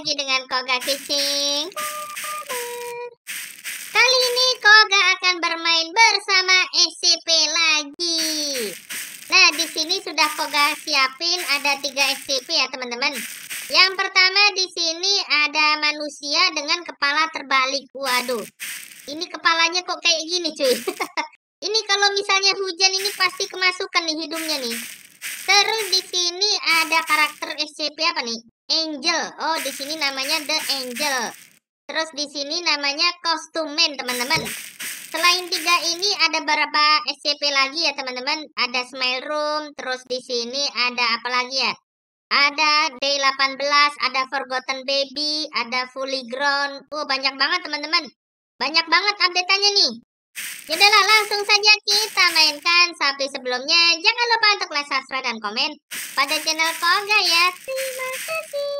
lagi dengan Koga Kucing. Kali ini Koga akan bermain bersama SCP lagi. Nah, di sini sudah Koga siapin ada 3 SCP ya, teman-teman. Yang pertama di sini ada manusia dengan kepala terbalik. Waduh. Ini kepalanya kok kayak gini, cuy. Ini kalau misalnya hujan ini pasti kemasukan nih hidungnya nih. Terus di sini ada karakter SCP apa nih? Angel. Oh, di sini namanya The Angel. Terus di sini namanya Costume Man, teman-teman. Selain 3 ini ada beberapa SCP lagi ya, teman-teman. Ada Smile Room, terus di sini ada apa lagi ya? Ada Day 18, ada Forgotten Baby, ada Fully Grown. Banyak banget, teman-teman. Banyak banget update-nya nih. Yaudahlah, langsung saja kita mainkan. Tapi sebelumnya, jangan lupa untuk like, subscribe, dan komen pada channel Koga ya. Terima kasih.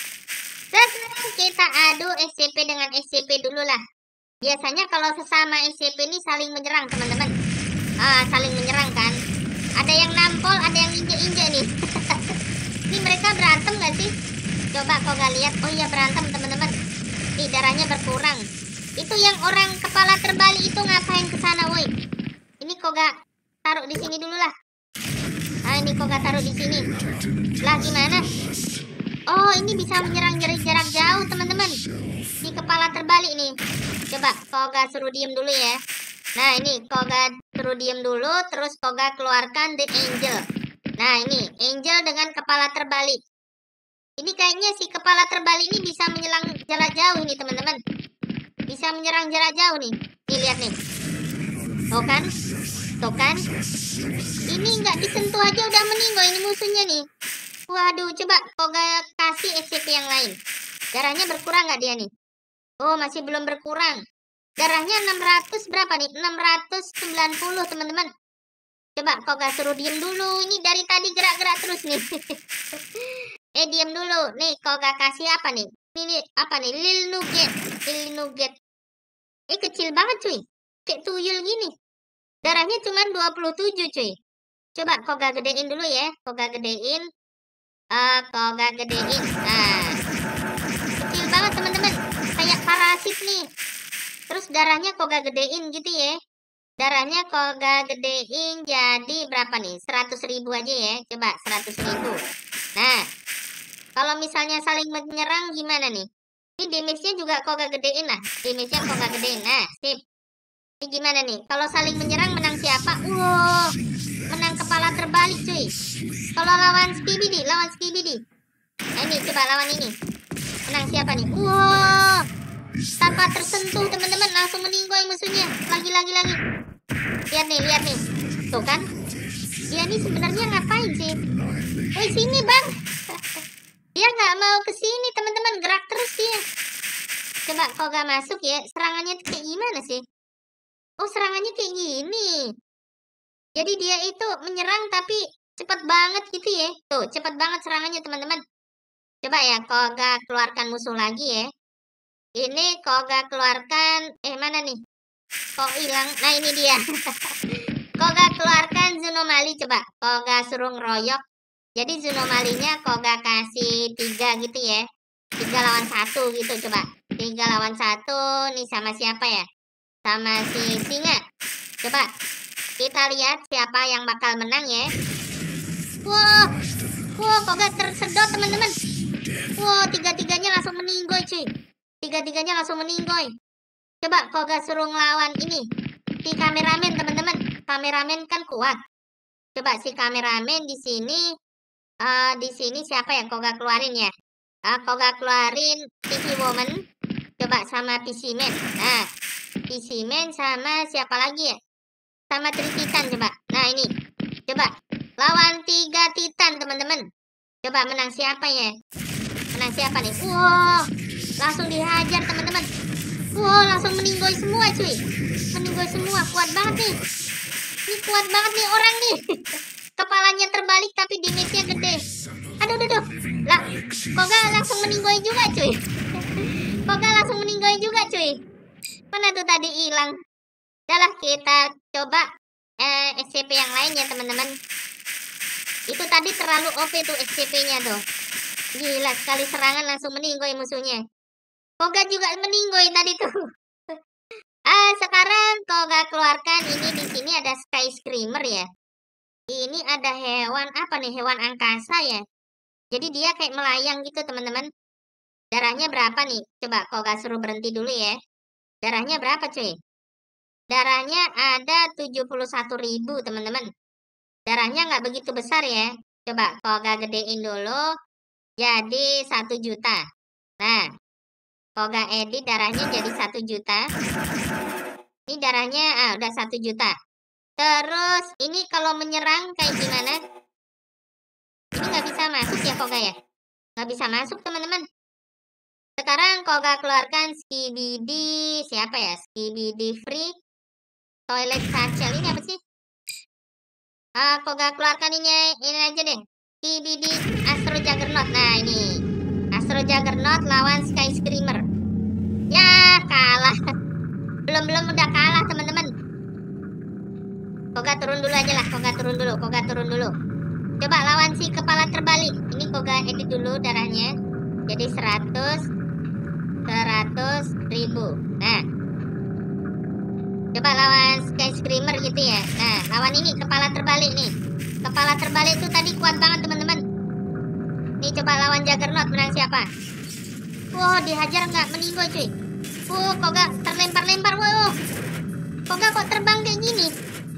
Sekarang kita adu SCP dengan SCP dulu lah. Biasanya kalau sesama SCP ini saling menyerang, teman-teman. Saling menyerang kan. Ada yang nampol, ada yang injek-injek nih. Ini mereka berantem gak sih? Coba Koga lihat. Oh iya, berantem, teman-teman. Nih, darahnya berkurang. Itu yang orang kepala terbalik itu ngapain ke sana, woi? Ini Koga taruh di sini dulu lah. Ini Koga taruh di sini. Lah gimana? Oh, ini bisa menyerang jarak jauh, teman-teman. Si kepala terbalik nih. Coba Koga suruh diem dulu ya. Nah, ini Koga suruh diem dulu, terus Koga keluarkan The Angel. Nah, ini Angel dengan kepala terbalik. Ini kayaknya si kepala terbalik ini bisa menyerang jarak jauh nih, teman-teman. Bisa menyerang jarak jauh nih. Nih, lihat nih. Tuh kan? Tuh kan? Ini nggak disentuh aja udah meninggal ini musuhnya nih. Waduh, coba Koga kasih SCP yang lain. Darahnya berkurang nggak dia nih? Oh, masih belum berkurang. Darahnya 600 berapa nih? 690, teman-teman. Coba Koga suruh diem dulu. Ini dari tadi gerak-gerak terus nih. Diem dulu. Nih, Koga kasih apa nih? Ini apa nih? Lil Nugget. Kecil banget, cuy. Kayak tuyul gini. Darahnya cuma 27, cuy. Coba Koga gedein dulu ya. Koga gedein. Koga gedein. Nah. Kecil banget, teman-teman. Kayak parasit nih. Terus darahnya Koga gedein gitu ya. Darahnya Koga gedein jadi berapa nih? 100.000 aja ya. Coba 100.000. Nah. Kalau misalnya saling menyerang gimana nih? Ini damage-nya juga Koga gedein lah. Damage-nya Koga gedein. Nah, sip. Ini gimana nih? Kalau saling menyerang menang siapa? Menang kepala terbalik, cuy. Kalau lawan Skibidi. Nah, ini coba lawan ini. Menang siapa nih? Tanpa tersentuh, teman-teman, langsung meninggoy musuhnya. Lagi. Lihat nih. Tuh kan? Dia nih sebenarnya ngapain sih? Woi, sini, Bang. Dia nggak mau ke sini, teman-teman. Gerak terus dia. Coba Koga masuk ya. Serangannya kayak gimana sih? Oh, serangannya kayak gini. Jadi dia itu menyerang tapi cepat banget gitu ya. Tuh, cepat banget serangannya, teman-teman. Coba ya Koga keluarkan musuh lagi ya. Ini Koga keluarkan. Mana nih? Kok hilang? Nah, ini dia. Koga keluarkan Zunomali. Coba Koga suruh ngeroyok. Jadi Zunomalinya Koga kasih 3 gitu ya. 3 lawan 1 gitu, coba. 3 lawan 1. Nih sama siapa ya? Sama si singa. Coba kita lihat siapa yang bakal menang ya. Koga tersedot, teman-teman. 3-3-nya langsung meninggoy, cuy. 3-3-nya langsung meninggoy. Coba Koga suruh ngelawan ini. Si kameramen, teman-teman. Kameramen kan kuat. Coba si kameramen di sini. Di sini siapa yang Koga keluarin ya? Koga keluarin PC Woman. Coba sama PC Man. Nah, PC Man sama siapa lagi ya? Sama 3 Titan coba. Nah, ini. Coba lawan 3 Titan, teman-teman. Coba menang siapa ya? Menang siapa nih? Langsung dihajar, teman-teman. Langsung meninggoy semua, cuy. Meninggoy semua. Kuat banget nih. Ini kuat banget nih orang nih. Kepalanya terbalik tapi damage-nya gede. Aduh. Lah, Koga langsung meninggoy juga, cuy. Mana tuh tadi hilang. Udahlah, kita coba SCP yang lain ya, teman-teman. Itu tadi terlalu OP tuh SCP-nya tuh. Gila, sekali serangan langsung meninggoy musuhnya. Koga juga meninggoy tadi tuh. Sekarang Koga keluarkan ini di sini ada Sky Screamer ya. Ini ada hewan apa nih? Hewan angkasa ya. Jadi dia kayak melayang gitu teman-teman. Darahnya berapa nih? Coba Koga suruh berhenti dulu ya. Darahnya berapa cuy? Darahnya ada 71.000 teman-teman. Darahnya nggak begitu besar ya. Coba Koga gedein dulu. Jadi 1 juta. Nah, Koga edit darahnya jadi 1 juta. Ini darahnya udah 1 juta. Terus ini kalau menyerang kayak gimana? Ini nggak bisa masuk ya Koga ya? Nggak bisa masuk teman-teman. Sekarang Koga keluarkan Skibidi. Siapa ya? Skibidi Free. Toilet Satchel. Ini apa sih? Koga keluarkan ini aja deh. Skibidi Astro Juggernaut. Nah ini. Astro Juggernaut lawan Sky Screamer. Ya kalah. Belum udah kalah teman-teman. Koga turun dulu aja lah. Koga turun dulu. Coba lawan si kepala terbalik. Ini Koga edit dulu darahnya. Jadi 100.000. Nah. Coba lawan Sky Screamer gitu ya. Nah, lawan ini kepala terbalik nih. Kepala terbalik itu tadi kuat banget teman-teman. Nih coba lawan Juggernaut, menang siapa? Wow, dihajar nggak meninggoy cuy. Koga terlempar-lempar. Wow. Koga kok terbang kayak gini?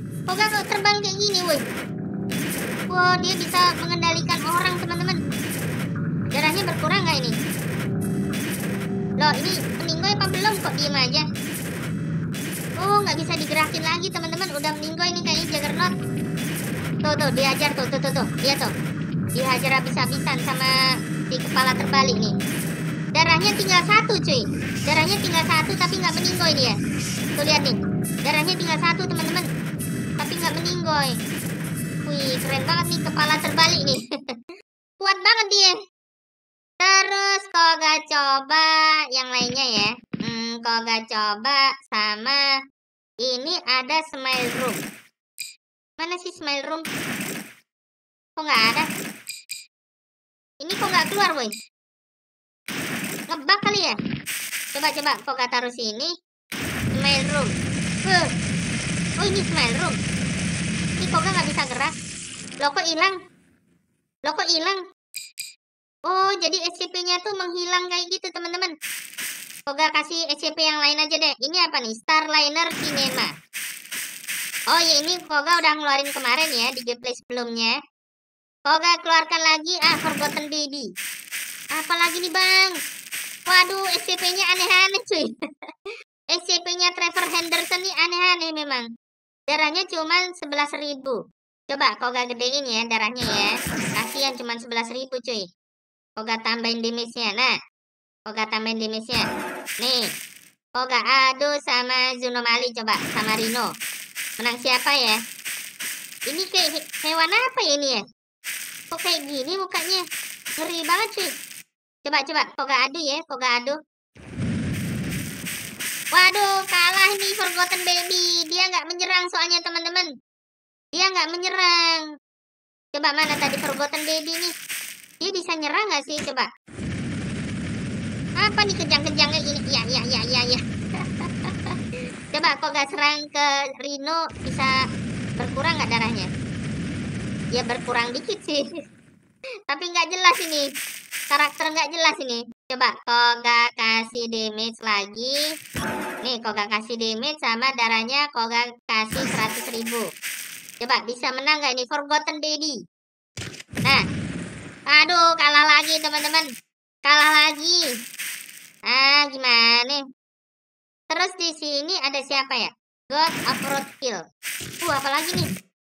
Woi. Wow, dia bisa mengendalikan orang teman-teman. Darahnya berkurang nggak ini? Loh, ini meninggoy apa belum? Kok diem aja? Oh, nggak bisa digerakin lagi teman-teman. Udah meninggoy nih kayaknya Juggernaut. Tuh, dihajar tuh. Dia tuh. Dihajar habis-habisan sama si kepala terbalik nih. Darahnya tinggal 1 cuy. Darahnya tinggal 1 tapi nggak meninggoy dia. Tuh lihat nih. Darahnya tinggal 1 teman-teman. Tapi nggak meninggoy. Wih, keren banget nih kepala terbalik nih. Kuat banget dia. Terus Koga coba yang lainnya ya. Koga coba sama ini ada Smile Room. Mana sih Smile Room? Kok nggak ada? Ini kok nggak keluar, boy? Ngebug kali ya? Coba Koga taruh sini. Smile Room. Oh, ini Smile Room. Ini Koga nggak bisa gerak. Loh kok hilang? Oh, jadi SCP-nya tuh menghilang kayak gitu, teman-teman. Koga kasih SCP yang lain aja deh. Ini apa nih? Starliner Cinema. Oh ya, ini Koga udah ngeluarin kemarin ya di gameplay sebelumnya. Koga keluarkan lagi Forgotten Baby. Apalagi nih bang? Waduh, SCP-nya aneh-aneh cuy. SCP-nya Trevor Henderson nih aneh-aneh memang. Darahnya cuma 11.000. Coba Koga gedein ya darahnya ya. Kasihan cuma 11.000 cuy. Koga tambahin damage-nya. Nah, Koga tambahin damage-nya. Nih. Koga adu sama Zunomali coba. Sama Rino. Menang siapa ya? Ini kayak hewan apa ya ini ya? Kok kayak gini mukanya? Ngeri banget cuy. Coba. Koga adu ya. Koga adu. Waduh, kalah nih Forgotten Baby. Dia nggak menyerang soalnya teman-teman. Dia nggak menyerang. Coba mana tadi Forgotten Baby nih? Dia bisa nyerang nggak sih? Coba. Apa nih kejang-kejangnya ini? Ya. Coba Koga serang ke Rino, bisa berkurang nggak darahnya? Ya berkurang dikit sih. Tapi nggak jelas ini. Karakter nggak jelas ini. Coba Koga kasih damage lagi. Nih Koga kasih damage sama darahnya Koga kasih 100.000. Coba bisa menang nggak ini Forgotten Baby? Nah. Aduh, kalah lagi teman-teman. Kalah lagi. Gimana? Terus di sini ada siapa ya? God of Roadkill. Apalagi nih?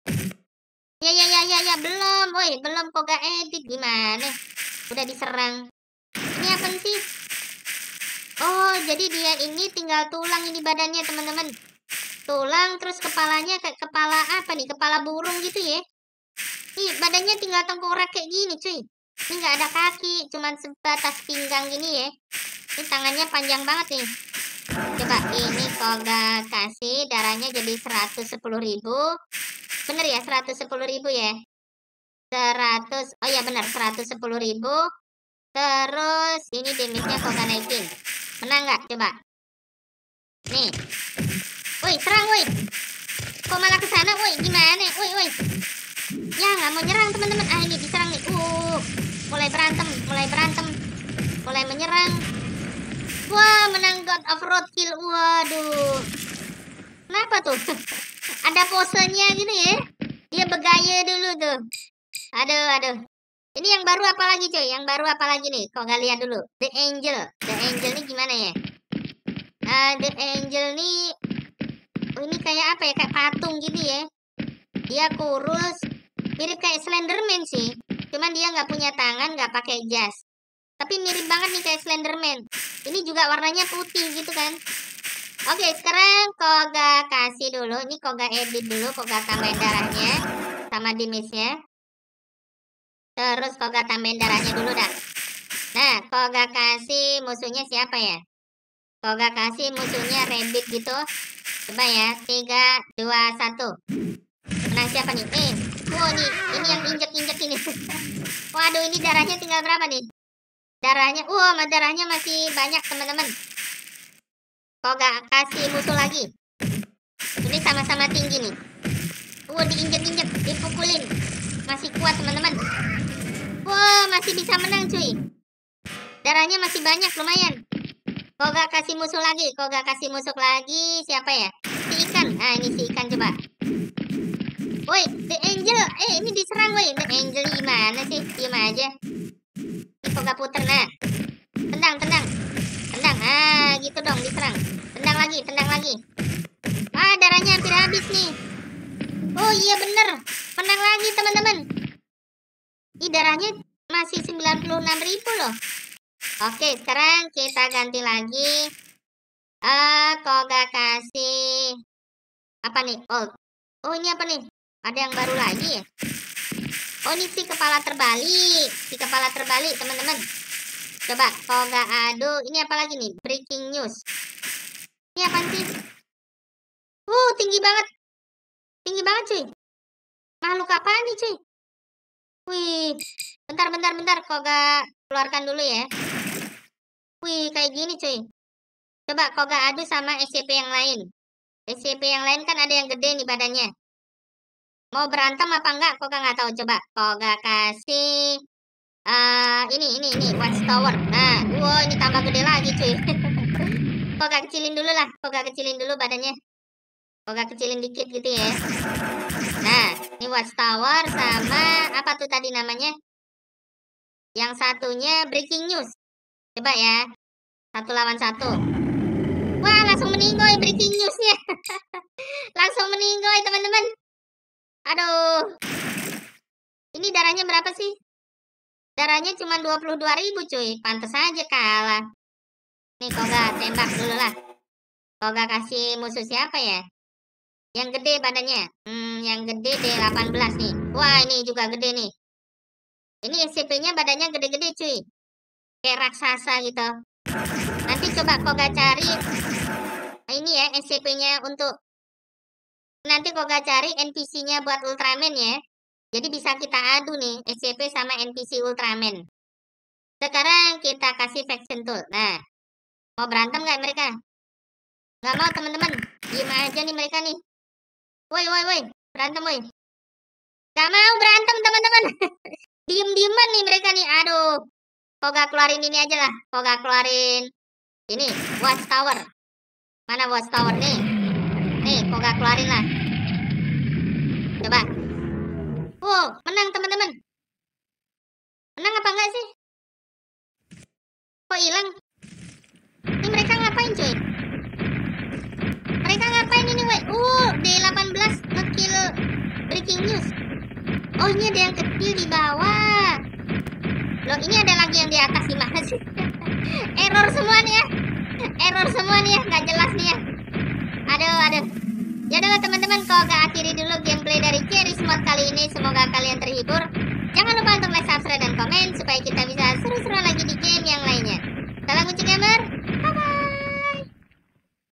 Ya, belum. Woi, belum Koga edit. Gimana? Udah diserang. Ini apa sih? Oh, jadi dia ini tinggal tulang ini badannya, teman-teman. Tulang, terus kepalanya kayak kepala apa nih? Kepala burung gitu ya. Nih, badannya tinggal tengkorak kayak gini, cuy. Ini nggak ada kaki, cuman sebatas pinggang gini ya. Ini tangannya panjang banget nih. Coba ini Koga kasih darahnya jadi 110.000. Bener ya, 110.000 ya. 100, oh ya benar 110.000. Terus ini damage-nya Koga naikin. Menang nggak? Coba. Nih. Woi, serang woi. Kok malah ke sana? Woi, gimana? Woi, woi. Ya, nggak mau nyerang teman-teman. Ah, ini diserang nih. Mulai berantem, mulai menyerang. Wah, menang God of Roadkill. Waduh. Kenapa tuh? Ada posenya gitu ya. Dia bergaya dulu tuh. Aduh. Ini yang baru apa lagi coy? Yang baru apa lagi nih? Kok nggak lihat dulu? The Angel. The Angel nih gimana ya? The Angel nih. Oh, ini kayak apa ya? Kayak patung gitu ya. Dia kurus. Mirip kayak Slenderman sih. Cuman dia nggak punya tangan, nggak pakai jas. Tapi mirip banget nih kayak Slenderman. Ini juga warnanya putih gitu kan. Oke, sekarang Koga kasih dulu. Ini Koga edit dulu. Koga tambahin darahnya. Sama damage-nya. Terus Koga tambahin darahnya dulu dah. Nah, Koga kasih musuhnya siapa ya? Koga kasih musuhnya Rabbit gitu. Coba ya. 3, 2, 1. Menang siapa nih? Wow nih. Ini yang injek-injek ini. Waduh, ini darahnya tinggal berapa nih? Darahnya, darahnya masih banyak teman-teman. Koga kasih musuh lagi. Ini sama-sama tinggi nih. Diinjek-injek, dipukulin. Masih kuat teman-teman. Masih bisa menang cuy. Darahnya masih banyak, lumayan. Koga kasih musuh lagi. Koga kasih musuh lagi. Siapa ya? Si ikan. Nah, ini si ikan coba. Woi, The Angel. Ini diserang woi. The Angel gimana sih? Diam aja. Ini Koga puter. Nah. Tendang. Gitu dong diserang. Tendang lagi. Darahnya hampir habis nih. Oh iya bener. Menang lagi teman-teman. Ini darahnya masih 96.000 loh. Oke, sekarang kita ganti lagi. Koga kasih apa nih? Oh ini apa nih? Ada yang baru lagi ya? Oh ini si kepala terbalik teman-teman. Coba Koga adu. Ini apa lagi nih? Breaking news. Ini apa sih? Tinggi banget cuy. Makhluk apa nih cuy? Wih, bentar. Koga keluarkan dulu ya. Wih, kayak gini cuy. Coba Koga adu sama SCP yang lain. SCP yang lain kan ada yang gede nih badannya. Mau berantem apa enggak? Koga nggak tahu. Coba Koga kasih ini Watchtower. Nah, ini tambah gede lagi cuy. Koga kecilin dulu lah. Koga kecilin dulu badannya. Koga kecilin dikit gitu ya. Nah, ini Watchtower sama apa tuh tadi namanya? Yang satunya Breaking News. Coba ya. 1 lawan 1. Wah, langsung meninggoy Breaking News-nya. Langsung meninggoy teman-teman. Aduh. Ini darahnya berapa sih? Darahnya cuma 22.000 cuy. Pantes aja kalah. Nih Koga tembak dulu lah. Koga kasih musuh siapa ya? Yang gede badannya. Yang gede D18 nih. Wah, ini juga gede nih. Ini SCP-nya badannya gede-gede cuy. Kayak raksasa gitu. Nanti coba Koga cari ini ya SCP-nya untuk nanti Koga cari NPC-nya buat Ultraman ya. Jadi bisa kita adu nih SCP sama NPC Ultraman. Sekarang kita kasih faction tool. Nah, mau berantem nggak mereka? Nggak mau teman-teman. Diem aja nih mereka nih. Woi. Berantem woi. Nggak mau berantem teman-teman. Diem-dieman nih mereka nih. Aduh. Koga keluarin ini aja lah. Koga keluarin ini Watchtower. Mana Watchtower nih? Nih Koga keluarin lah. Coba. Menang teman-teman. Menang apa enggak sih? Kok hilang? Ini mereka ngapain cuy? Mereka ngapain ini weh? D18 ngekill Breaking News. Oh ini ada yang kecil di bawah. Loh ini ada lagi yang di atas, gimana sih? Error semua nih ya. Nggak jelas nih ya. Aduh. Ya udah teman-teman, Koga akhiri dulu gameplay dari Garry's Mod kali ini. Semoga